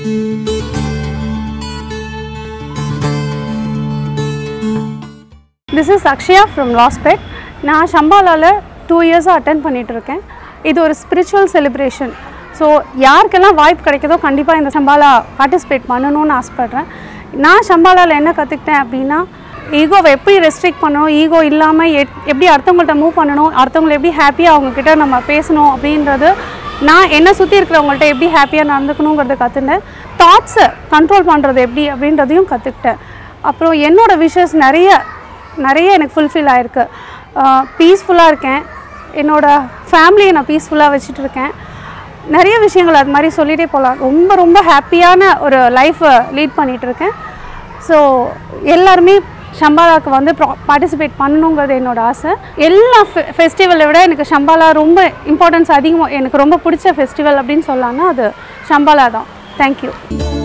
This is Akshaya from Lospet. நான் ஷம்பாலால 2 years attend பண்ணிட்டு இருக்கேன். இது ஒரு ஸ்பிரிச்சுவல் செலிப்ரேஷன். ஸோ யாருக்கெல்லாம் வாய்ப்பு கிடைக்குதோ கண்டிப்பாக இந்த ஷம்பாலா பார்ட்டிசிபேட் பண்ணணும்னு ஆசைப்பட்றேன். நான் ஷம்பாலாவில் என்ன கற்றுக்கிட்டேன் அப்படின்னா, ஈகோவை எப்படி ரெஸ்ட்ரிக்ட் பண்ணணும், ஈகோ இல்லாமல் எப்படி அடுத்தவங்கள்ட்ட மூவ் பண்ணணும், அடுத்தவங்களை எப்படி ஹாப்பியாக அவங்கக்கிட்ட நம்ம பேசணும் அப்படின்றது, நான் என்னை சுற்றி இருக்கிறவங்கள்ட்ட எப்படி ஹாப்பியாக நடந்துக்கணுங்கிறத கற்றுனேன். தாட்ஸை கண்ட்ரோல் பண்ணுறது எப்படி அப்படின்றதையும் கற்றுக்கிட்டேன். அப்புறம் என்னோடய விஷஸ் நிறைய எனக்கு ஃபுல்ஃபில் ஆகிருக்கு. பீஸ்ஃபுல்லாக இருக்கேன். என்னோடய ஃபேமிலியை நான் பீஸ்ஃபுல்லாக வச்சுட்ருக்கேன். நிறைய விஷயங்கள் அது மாதிரி சொல்லிகிட்டே போகலாம். ரொம்ப ஹாப்பியான ஒரு லைஃப்பை லீட் பண்ணிகிட்ருக்கேன். ஸோ எல்லாருமே ஷம்பாலாவுக்கு வந்து பார்ட்டிசிபேட் பண்ணணுங்கிறது என்னோடய ஆசை. எல்லா ஃபெஸ்டிவலை விட எனக்கு ஷம்பாலா ரொம்ப இம்பார்ட்டன்ஸ் அதிகமாக, எனக்கு ரொம்ப பிடிச்ச ஃபெஸ்டிவல் அப்படின்னு சொல்லாங்கன்னா அது ஷம்பாலா தான். தேங்க்யூ.